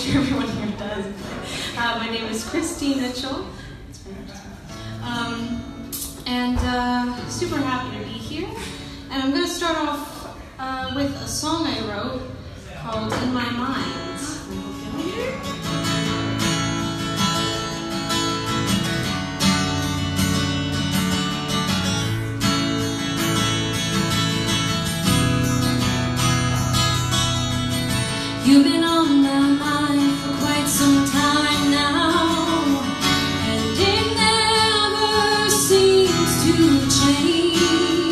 sure everyone here does. My name is Christine Mitchell. Super happy to be here. And I'm going to start off with a song I wrote called In My Mind. You've been on my mind for quite some time now, and it never seems to change.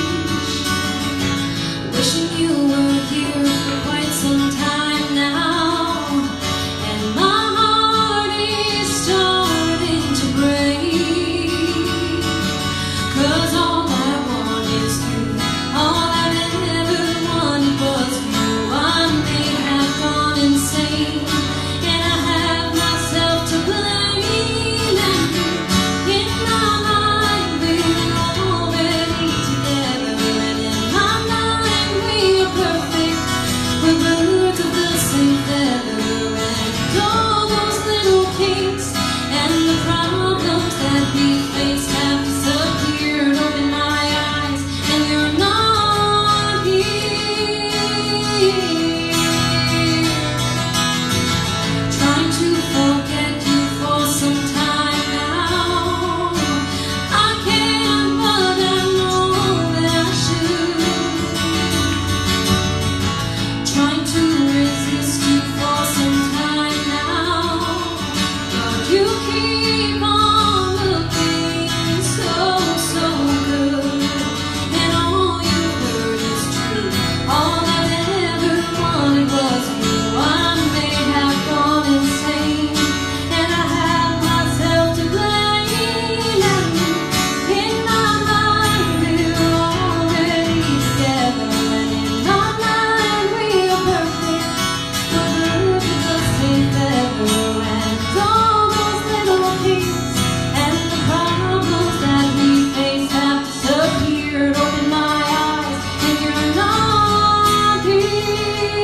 Wishing you were here for quite some time now, and my heart is starting to break. 'Cause all I want is you, all I've ever wanted was you. I may have gone insane, and I have myself to blame. And in my mind we're already together, and in my mind we are perfect. We're birds of the same feather, and all those little kinks and the problems that we face have disappeared. Open my eyes and you're not here. Trying to forget you for some time now. I can, but I know that I should. Trying to resist you for some time now, but you keep on looking so, so good. And all you heard is true. All I ever wanted was you. I may have gone insane, and I have myself to blame. And in my mind we're already together, and in my mind we are perfect. We're birds of the same feather, and all those little things and the problems that we face have disappeared. Open my eyes and you're not here.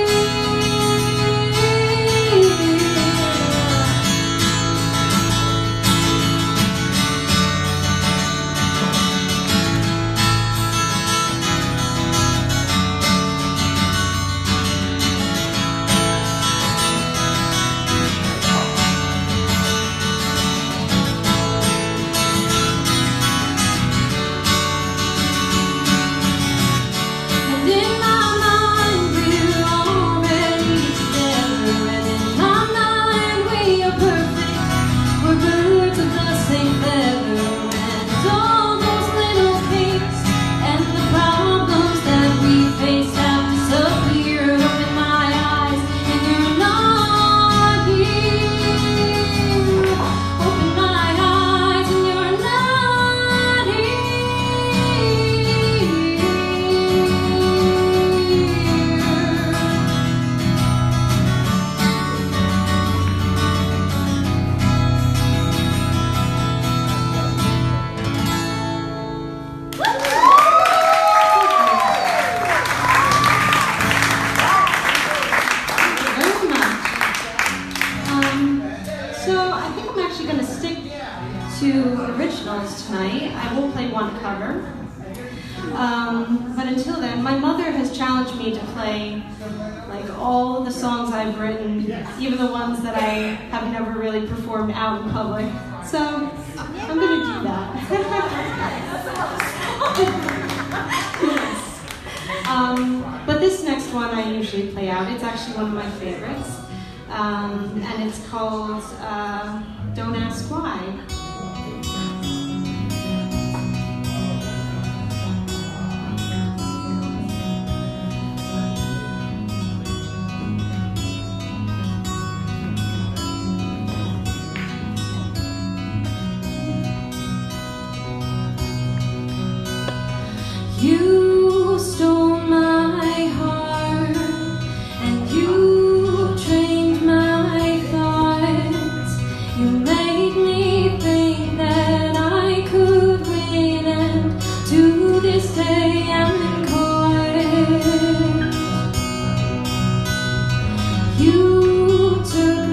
And in my mind we're already together, and in my mind we are perfect. We're birds of the same feather, and all those little kinks and the problems that we face have disappeared. Open my eyes and you're not here. Open my eyes and you're not very much. So I think I'm actually going to stick to originals tonight. I will play one cover. But until then, my mother has challenged me to play like all the songs I've written, even the ones that I have never really performed out in public. So I'm going to do that. But this next one I usually play out. It's actually one of my favorites. And it's called Don't Ask Why. You stole my heart, and you trained my thoughts. You made me think that I could win, and to this day I'm caught. You took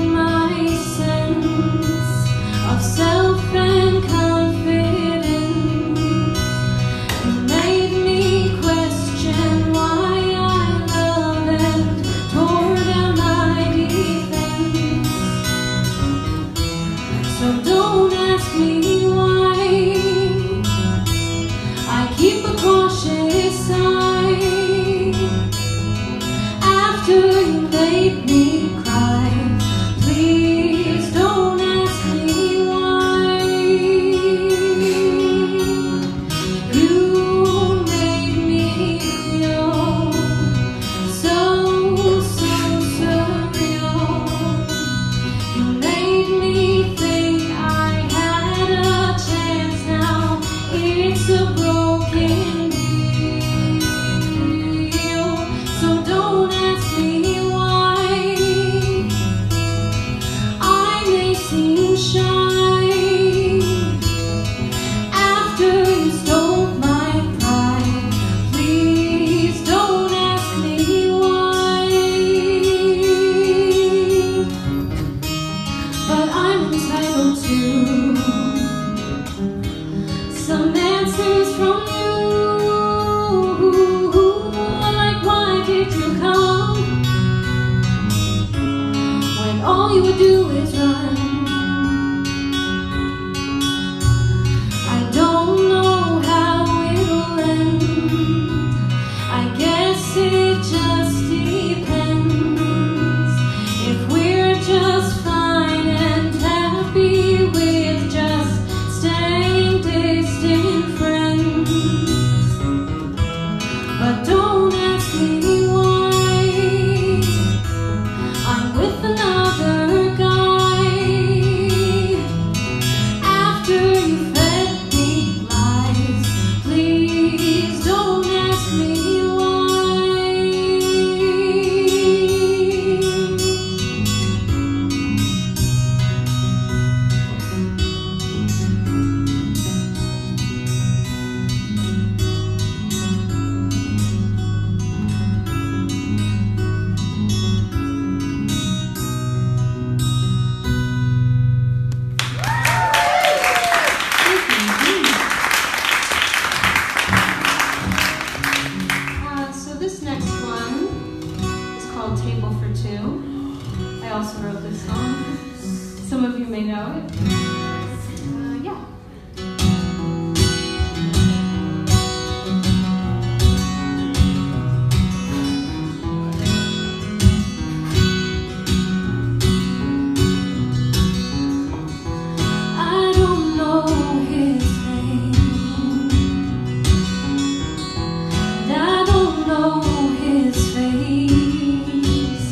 some answers from you. Like, why did you come when all you would do is run? I don't know how it'll end. I guess it just depends if we're just fine and happy with just staying distant friends. But don't ask me why I'm with another guy after you fed me lies. Please don't ask me why. So this next one is called Table for Two. I also wrote this song. Some of you may know it. Yeah. I don't know his name, and I don't know his face.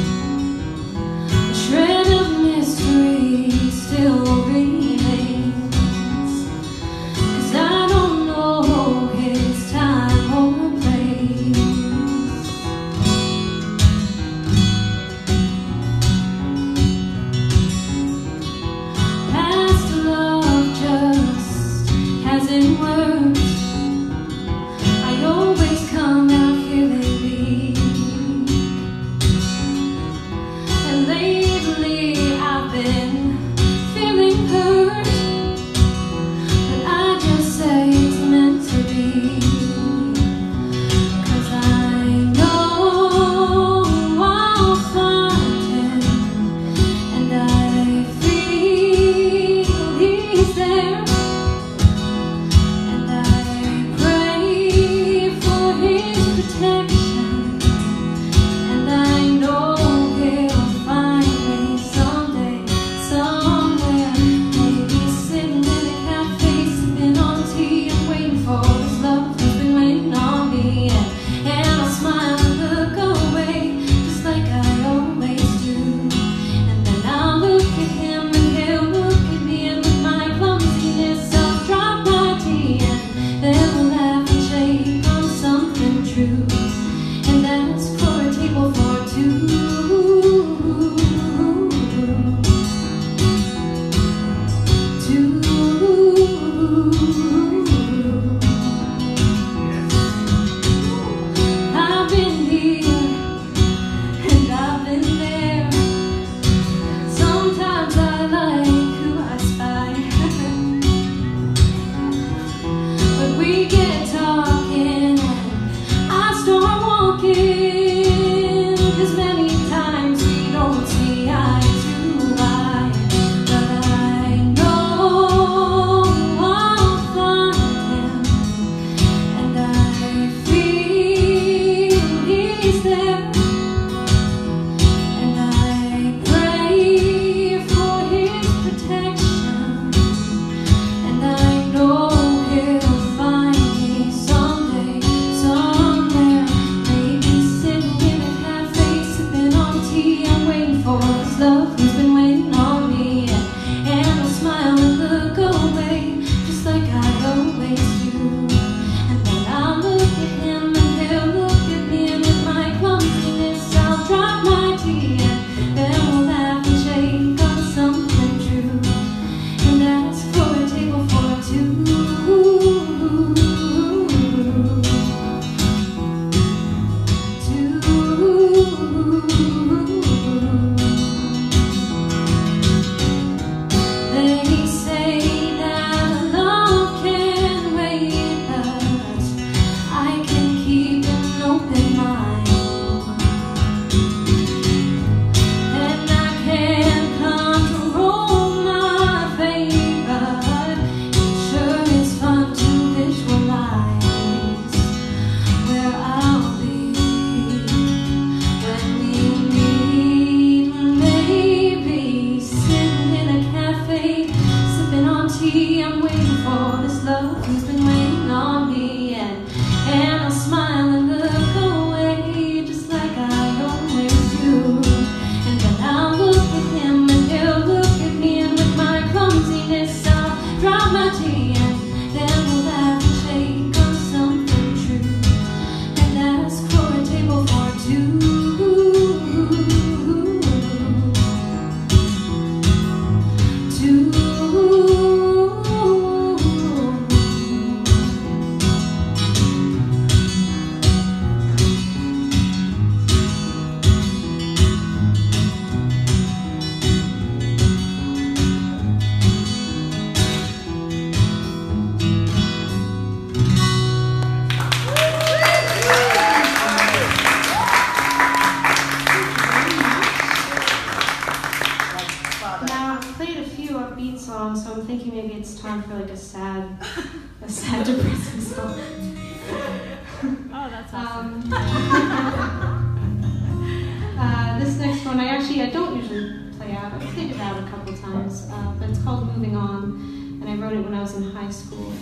A shred of mystery still remains, 'cause I don't know his time or place. Past love just hasn't worked. I always come out feeling weak, and lately I've been feeling hurt, but I just say it's meant to be, 'cause I know I'll find him, and I feel he's there, and for like a sad, depressing song. Oh, that's awesome. This next one, I don't usually play out. I've played it out a couple times, but it's called Moving On, and I wrote it when I was in high school.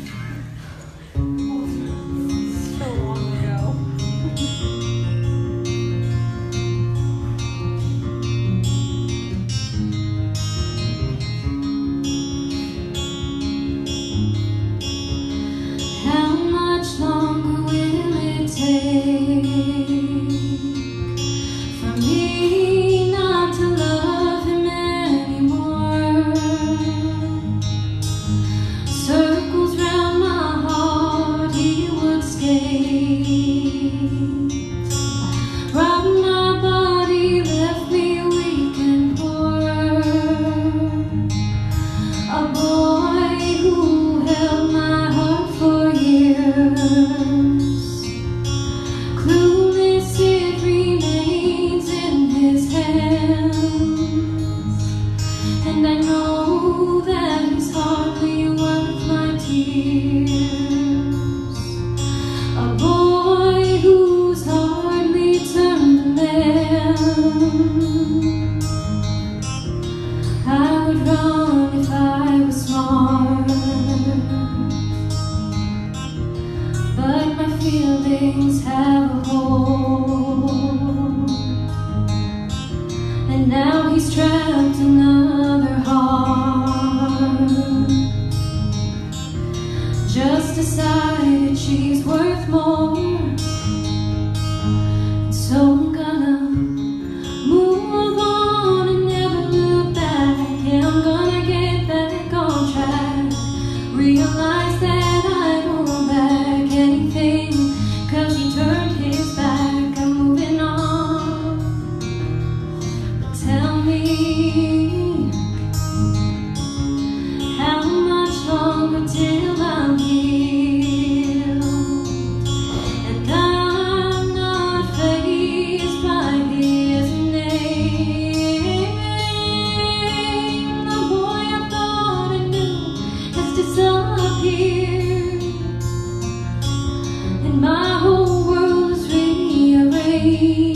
So long ago. How much longer will it take for me not to love him anymore? Circles round my heart he would skate, robbed my body, left me weak and poor. A boy who held my heart for years, clueless it remains in his hands, and I know that he's hardly worth my tears. A boy who's hardly turned a man. I would run if I was smart, but my feelings have a hold, and now he's trapped another heart. Just decided she's worth more, and so I'm gonna move on and never look back. Yeah, I'm gonna get back on track, realize that I don't lack anything, 'cause he turned his back. I'm moving on. But tell me, how much longer till I'm healed? And I'm not faced by his name. The boy I thought I knew has disappeared, and my whole world is rearranged.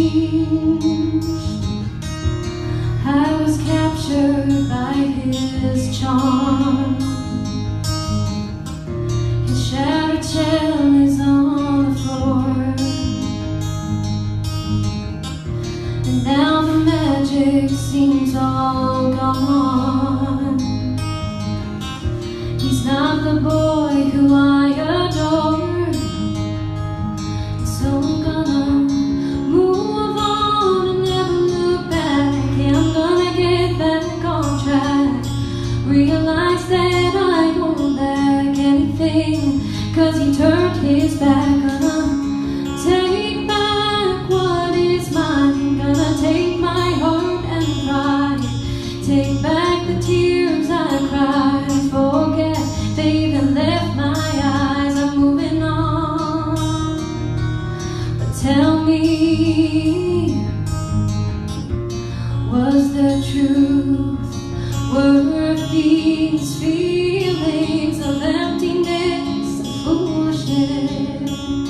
I was captured by his charm. His shattered shell is on the floor, and now the magic seems all gone. He's not the boy who I adore, so I'm gonna move on and never look back. Yeah, I'm gonna get back on track, realize that I don't lack anything, 'cause he turned his back. Gonna take back what is mine, gonna take my heart and pride, take back the tears I cried, forget they even left my eyes. I'm moving on. But tell me, was the truth worth these feelings of emptiness and foolishness?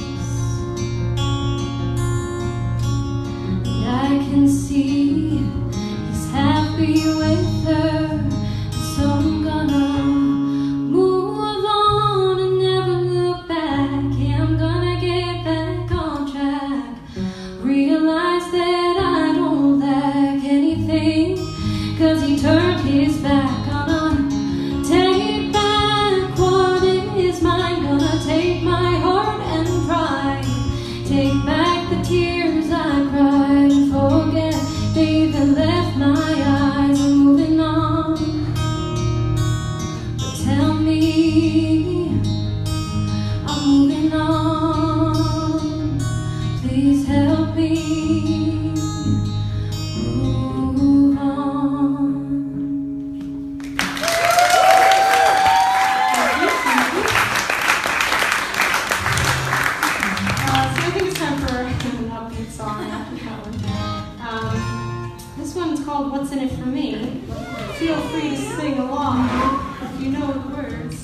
And I can see he's happy with her, so I'm gonna move on and never look back. Yeah, I'm gonna get back on track, realize that I don't lack anything, 'cause he turned his back. Gonna take back what is mine, gonna take my heart and pride, take back the tears I cried, and forget they even left my eyes. I'm moving on. But tell me, I'm moving on. Please help me move on. So I think it's time for an upbeat song after that one. This one's called What's in It For Me. Feel free to sing along if you know the words.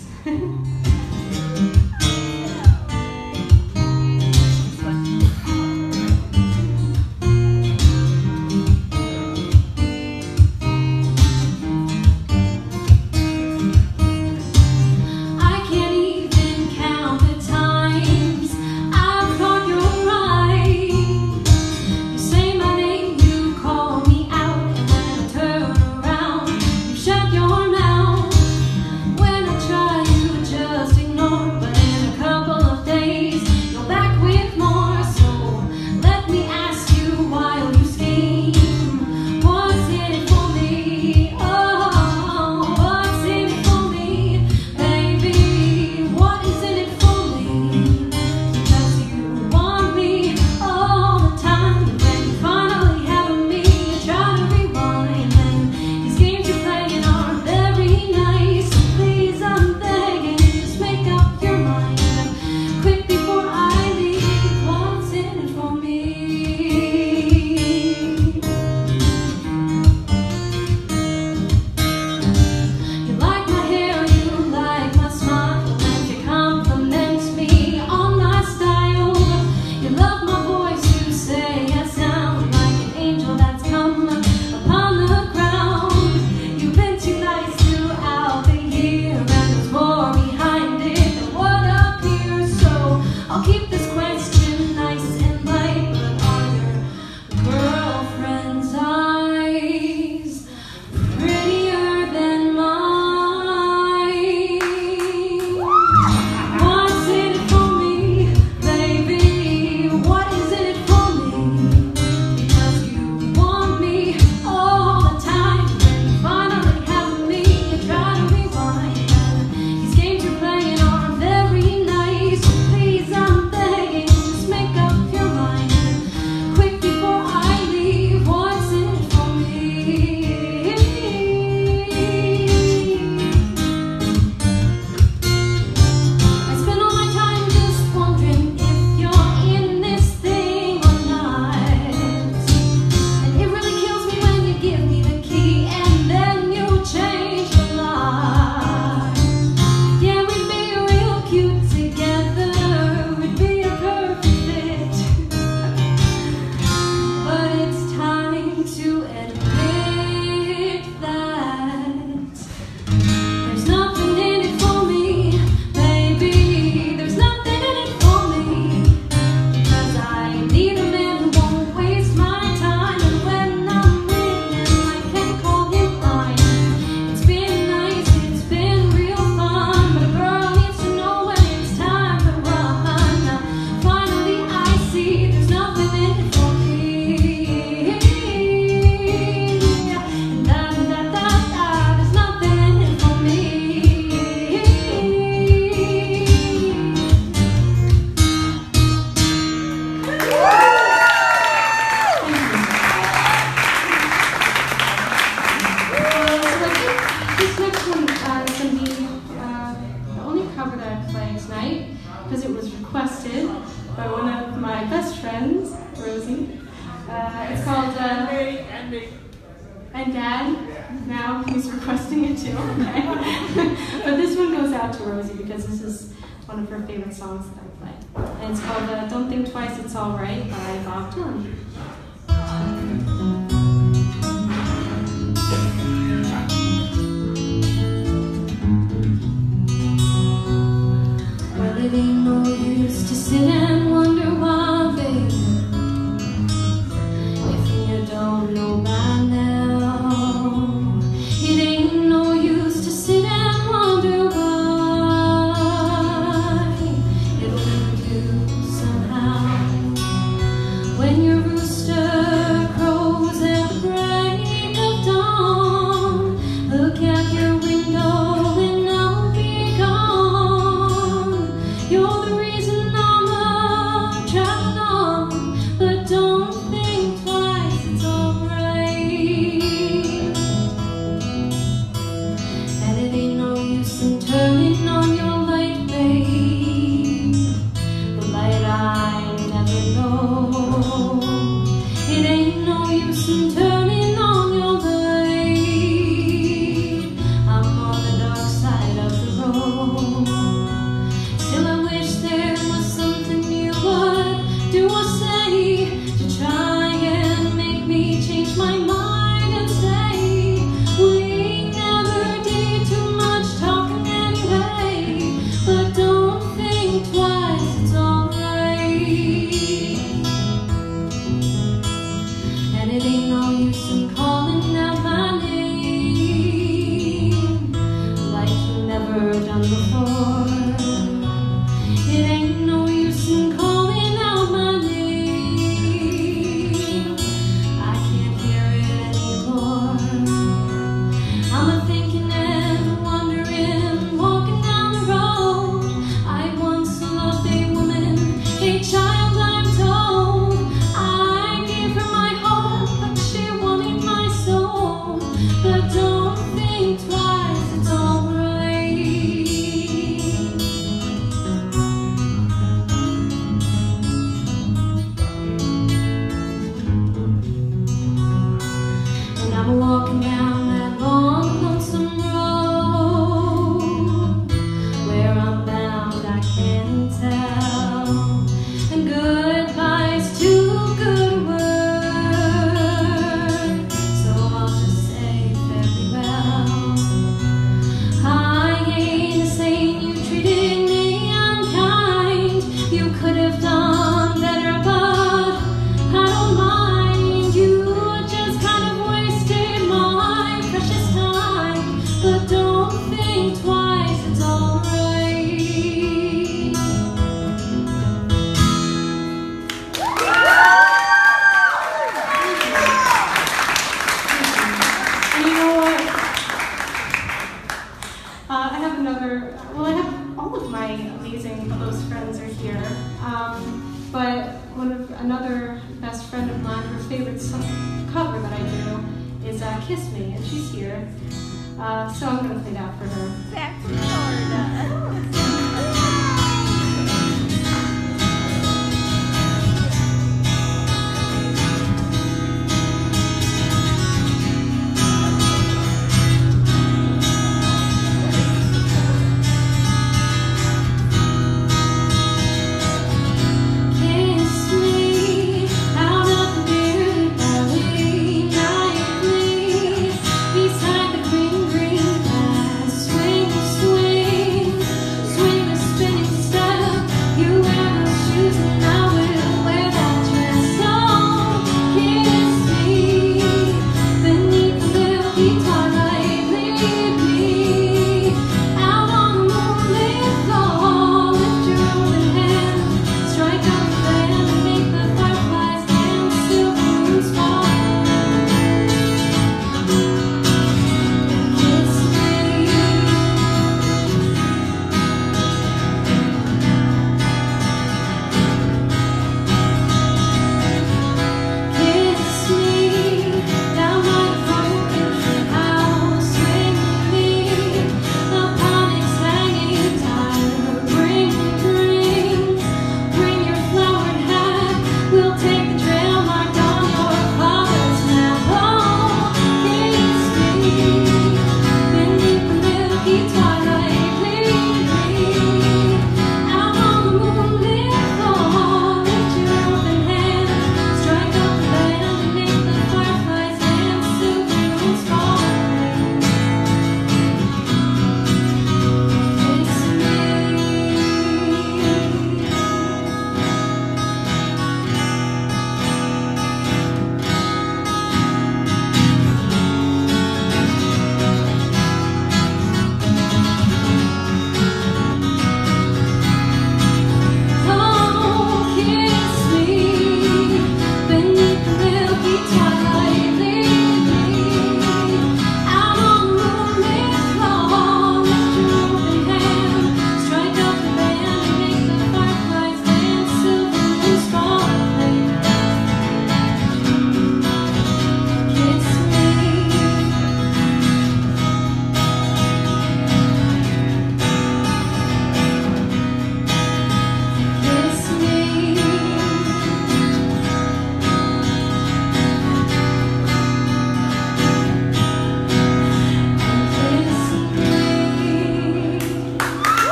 tonight because it was requested by one of my best friends, Rosie. It's called and Dad. Now he's requesting it too. Okay, but this one goes out to Rosie because this is one of her favorite songs that I play, and it's called "Don't Think Twice, It's All Right" by Bob Dylan. Well, it ain't no use to sit and wonder why, baby, if you don't know by now. It ain't no use to sit and wonder why. It'll leave you somehow when your rooster crows at the break of dawn. Look out your window and I'll be gone. You're the reason I'm traveling on, but don't think twice, it's alright. And it ain't no use in turning on your light, babe, the light I never know. It ain't no use in turning on your light. I'm on the dark side of the road. Still I wish there was something you would do or say to try and make me change my mind and stay. We never did too much talking anyway, but don't think twice, it's alright. And it ain't no use in calling out my name like you never done before. It ain't no use in calling out my name. I can't hear it anymore. I'm a thinking and wondering, walking down the road. I once loved a woman, a child I'm told. I gave her my heart, but she wanted my soul. But don't think twice, it's alright. And I'm walking down that long, lonesome road. Where I'm bound, I can't tell. And goodbye's too good a word, so I'll just say farewell. I ain't a saint, you treated me unkind. You could have done better, but I don't mind. You just kind of wasted my precious time. But don't think twice, it's alright. And you know what? I have another, well, I have all of my amazing close friends are here. But another best friend of mine, her favorite cover that I do is Kiss Me, and she's here. So I'm going to play that for her. Back to Florida. Kiss me out of the beer valley nightly, beside the green, green grass. Swing, swing,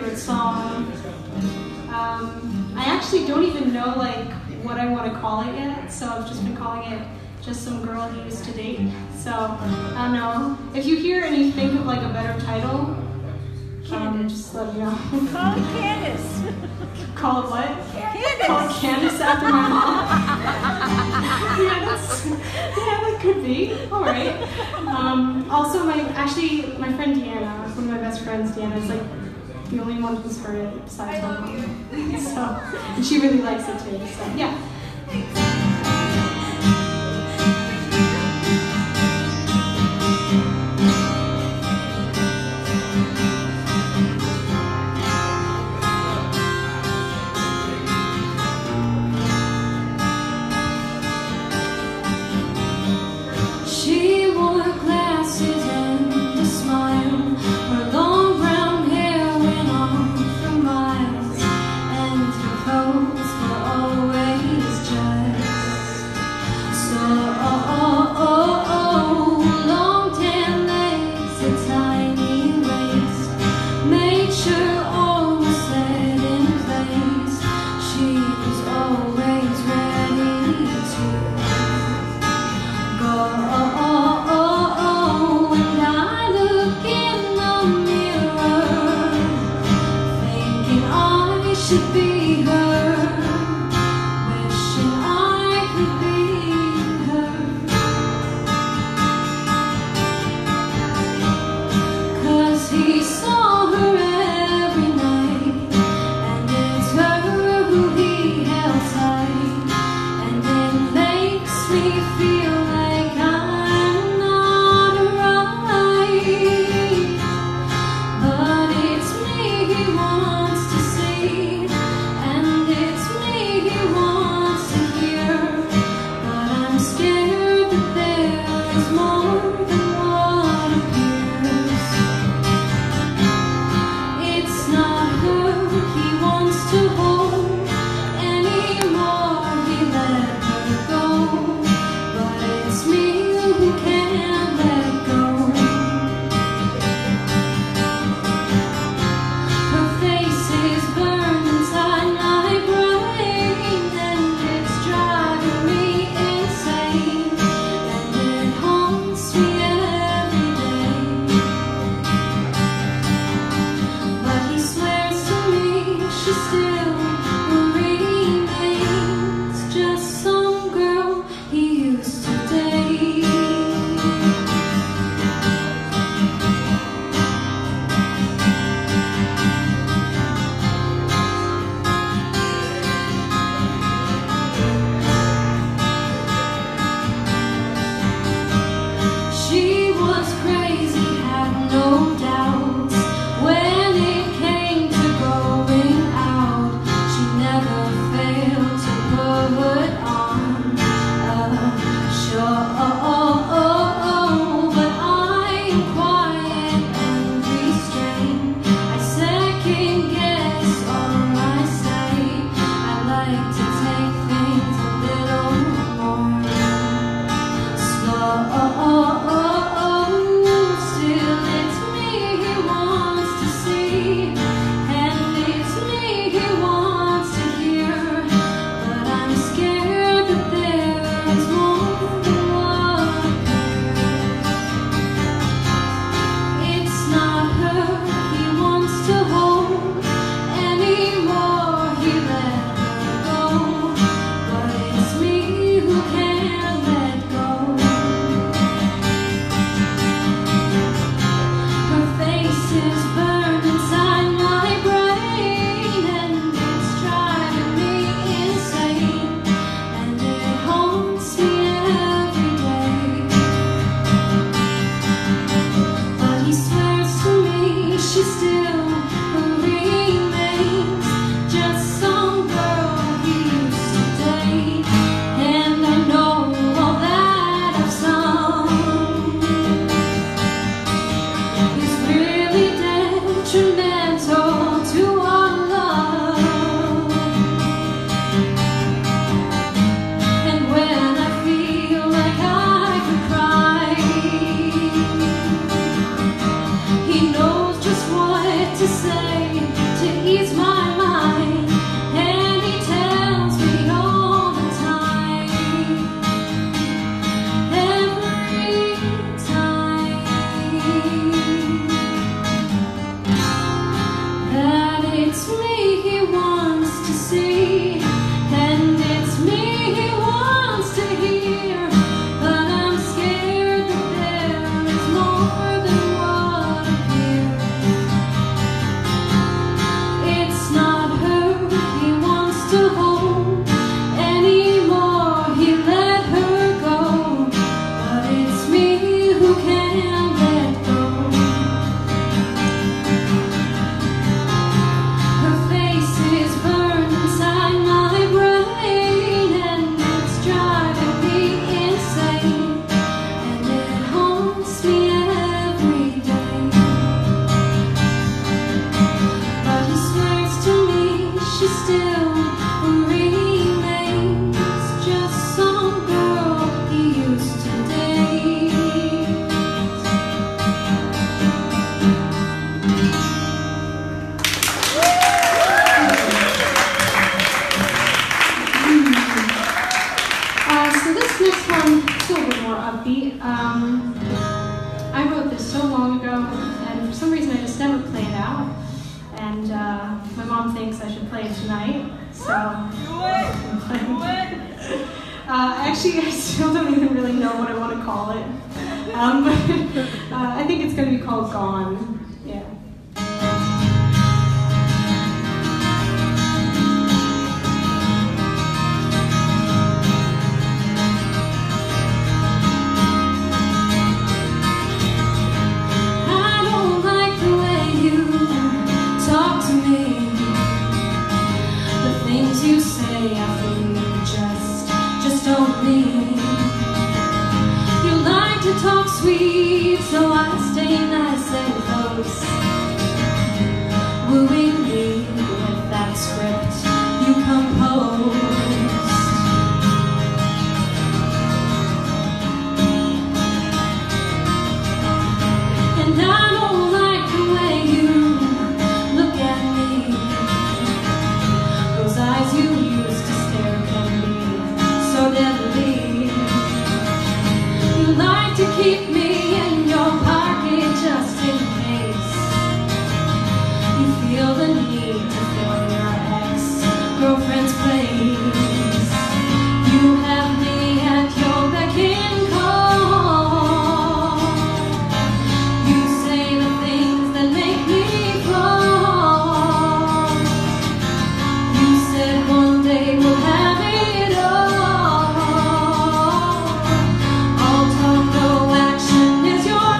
favorite song. I actually don't even know like what I want to call it yet, so I've just been calling it Just Some Girl He Used to Date. So I don't know. If you hear and you think of like a better title, just let me know. Call it Candace. Call it what? Candace. Call it Candace after my mom. Yeah, that could be. All right. Also, my friend Deanna, one of my best friends, Deanna, is like the only one who's heard it besides my mom. So, and she really likes it too. So, yeah. She wore glasses and a smile. Her long brown hair went on for miles, and her clothes were always just so long tan legs, a tiny waist, made sure all was set in place. She was always ready to go. And I look in the mirror, thinking I should be her, wishing I could be her. 'Cause he saw her every night, and it's her who he held tight, and it makes me feel like I'm not right. But it's me he wants to see, and it's me he wants to hear. But I'm scared that there is more than what appears. It's not her he wants to hold anymore, he let her go. But it's me who can't let go. Her face is burned inside my brain, and it's driving me insane, and it haunts me every day. But he swears to me she still remains just some girl he used to date. She was crazy, had no doubts. When it came to going out, she never failed to put on a show. But I am quiet and restrained. I second guess all I say. I like to take things a little more slow. Still it's me Actually, I still don't even really know what I want to call it. But I think it's going to be called Gone. Yeah. I don't like the way you talk to me. The things you say I feel just don't mean. You like to talk sweet, so I stay nice and close, wooing me with that script you composed. And I don't like the way you look at me. Those eyes you used to stare can be so deadly. You like to keep me in your pocket just in case you feel the need to fill your ex-girlfriend's place. You have me at your beck and call. You say the things that make me fall. You said one day we'll have it all. All talk, no action is your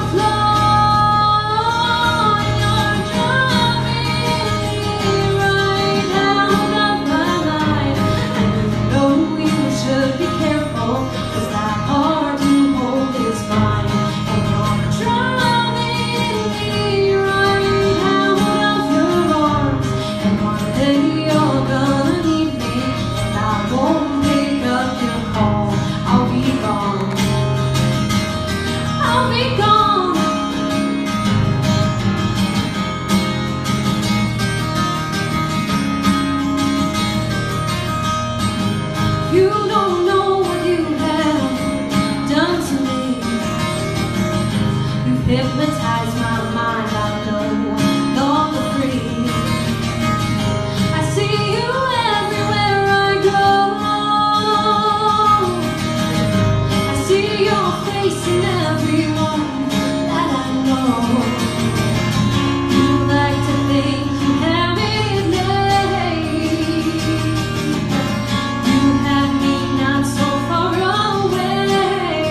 flaw. You're driving me right out of my mind. And you know you should be careful, 'cause that heart you hold is mine. And you're driving me right out of your arms. And one day you're gonna need me, and I won't pick up your call. I'll be gone. I'll be gone. You don't know what you have done to me. You've hypnotized my mind, I know, all for free. I see you everywhere I go. I see your face in everyone that I know. You like to think you have it made. You have me not so far away.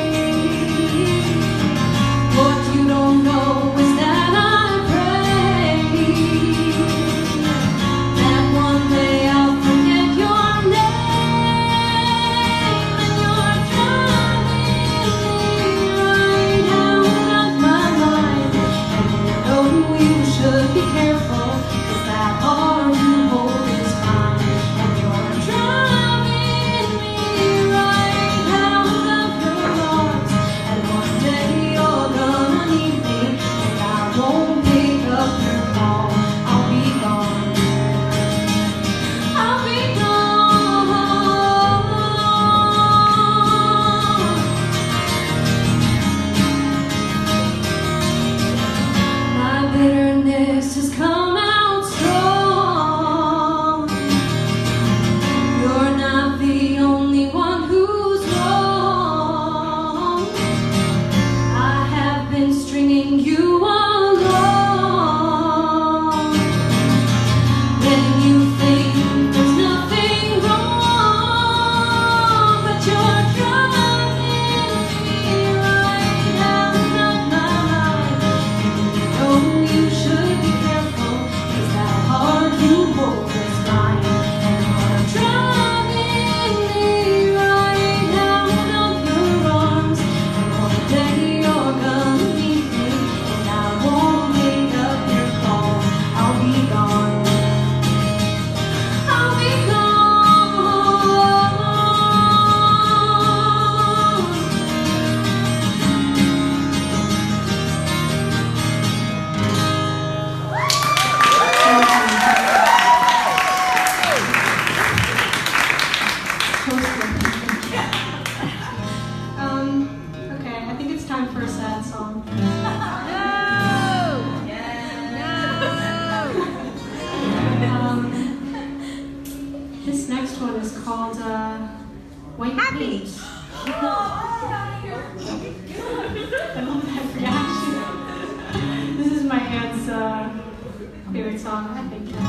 What you don't know is that I pray that one day I'll forget your name. And you're driving me right out of my mind. And you know you should be careful, 'cause that heart you hold is mine. And you're driving me right out of your arms. And one day you're gonna need me, and I won't pick up your call. I'll be gone. I'll be gone. My bitterness has come out strong. You're not the only one who's wrong. I have been stringing you along, letting you think there's nothing wrong. But you're driving me right out of my mind. And you know you should be careful, 'cause that heart you hold is mine. And you're driving me right out of your arms. And one day you're gonna need me, and I won't pick up your call. I'll be gone. I'll be gone. Okay, I think it's time for a sad song. This next one is called White Happy. Paint. I love that reaction. This is my aunt's favorite song, I think. Yeah.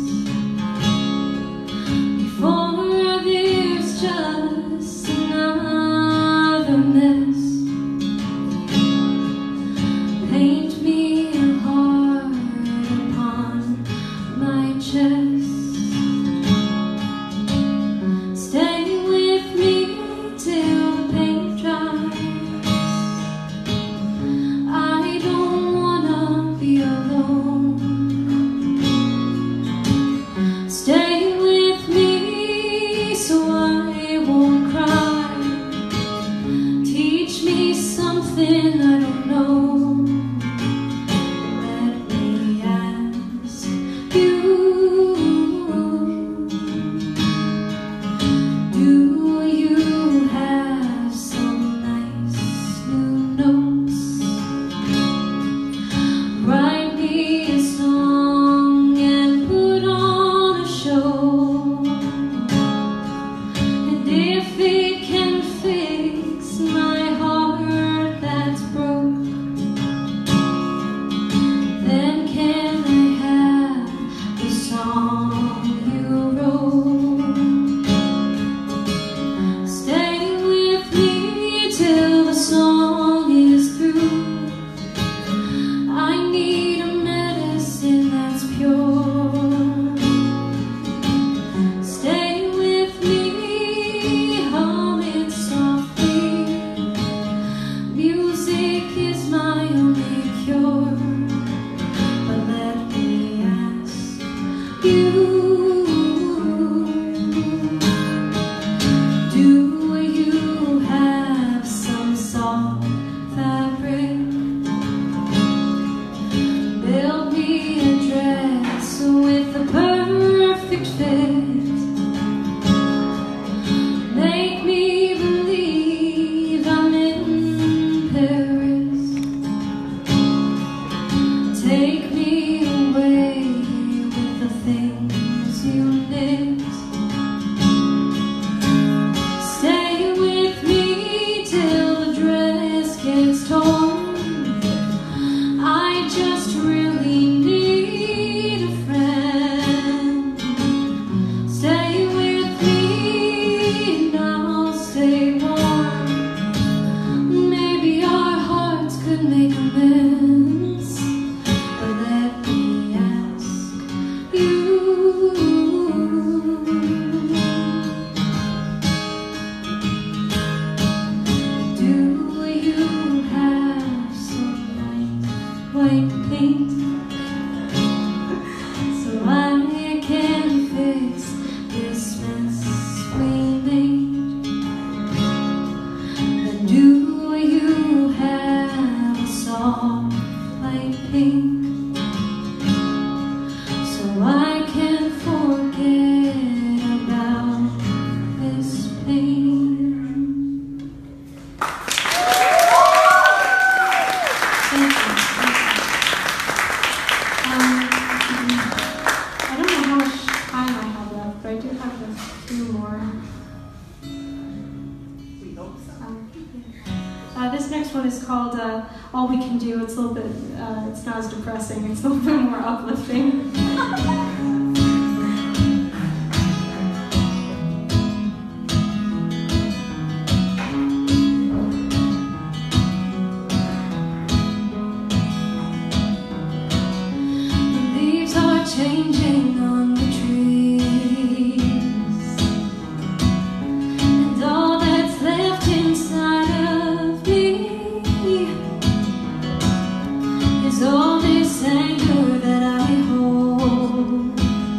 Just another this next one is called All We Can Do. It's a little bit, it's not as depressing, it's a little bit more uplifting. Changing on the trees, and all that's left inside of me is all this anger that I hold,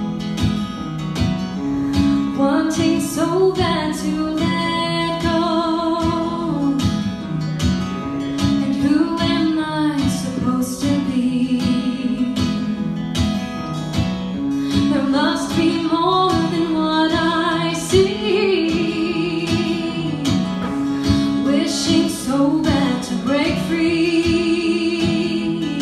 wanting so bad to let go. And who am I supposed to be? There must be more than what I see. Wishing so bad to break free,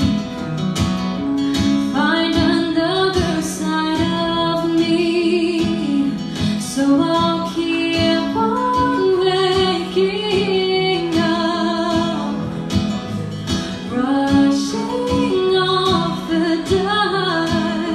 find another side of me. So I'll keep on waking up, brushing off the dust.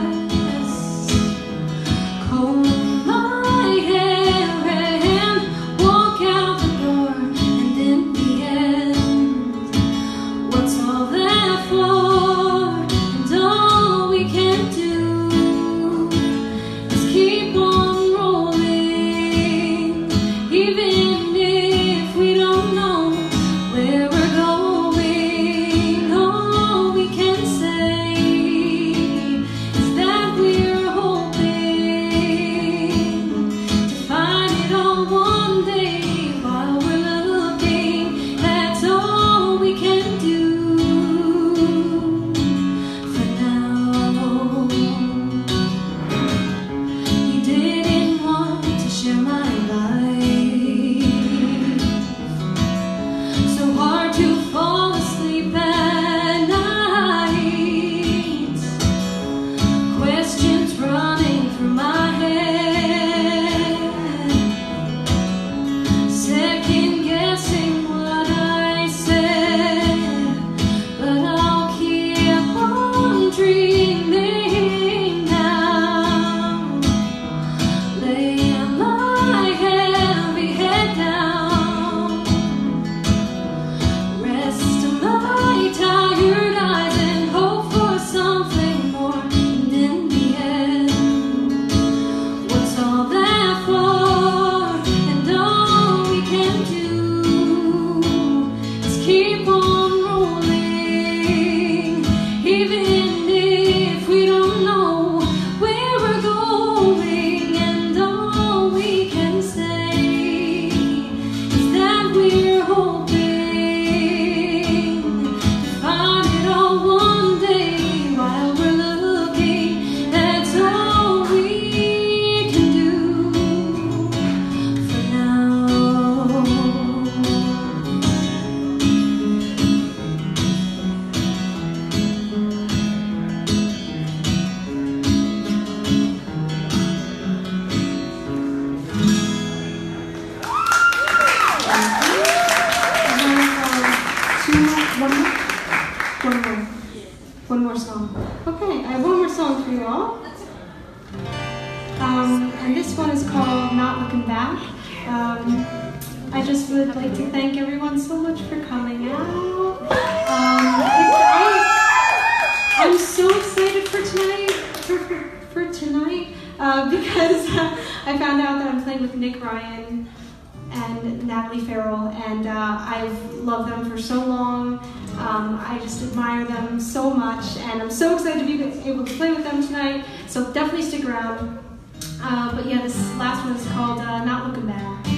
One more song. Okay, I have one more song for you all. And this one is called Not Looking Back. I just would like to thank everyone so much for coming out. I'm so excited for tonight, because I found out that I'm playing with Nick Ryan and Natalie Farrell, and I've loved them for so long. I just admire them so much, and I'm so excited to be able to play with them tonight, so definitely stick around. But yeah, this last one is called Not Looking Back.